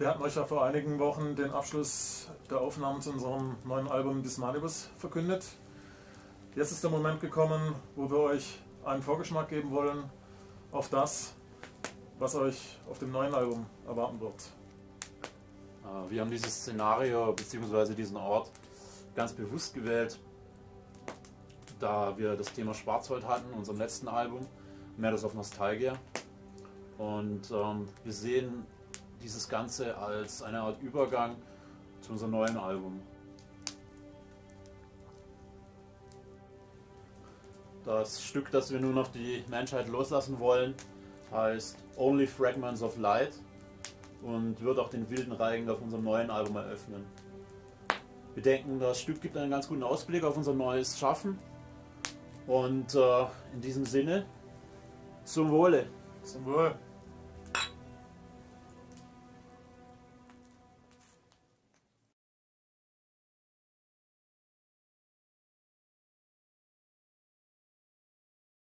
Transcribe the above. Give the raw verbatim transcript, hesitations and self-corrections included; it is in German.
Wir hatten euch ja vor einigen Wochen den Abschluss der Aufnahmen zu unserem neuen Album Dismanibus verkündet. Jetzt ist der Moment gekommen, wo wir euch einen Vorgeschmack geben wollen auf das, was euch auf dem neuen Album erwarten wird. Wir haben dieses Szenario bzw. diesen Ort ganz bewusst gewählt, da wir das Thema Schwarzwald hatten in unserem letzten Album, Matters of Nostalgia. Und ähm, wir sehen dieses Ganze als eine Art Übergang zu unserem neuen Album. Das Stück, das wir nun auf die Menschheit loslassen wollen, heißt Only Fragments of Light und wird auch den wilden Reigen auf unserem neuen Album eröffnen. Wir denken, das Stück gibt einen ganz guten Ausblick auf unser neues Schaffen und äh, in diesem Sinne, zum Wohle! Zum Wohl!